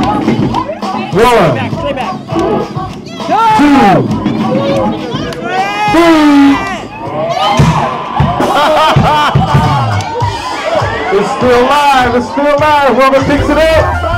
One, Straight back. 2, 3. It's still live. It's still live. Whoever picks it up.